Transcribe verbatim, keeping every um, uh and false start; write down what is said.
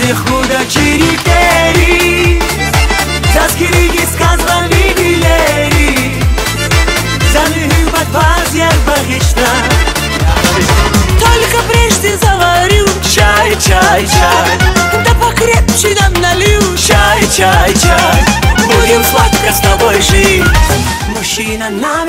Заны худа чирикери, заскириги сказали билери, заны хюбат вазьяр багишта. Только прежде заварю чай, чай, чай, да покрепче нам налью чай, чай, чай. Будем сладко с тобой жить, мужчина на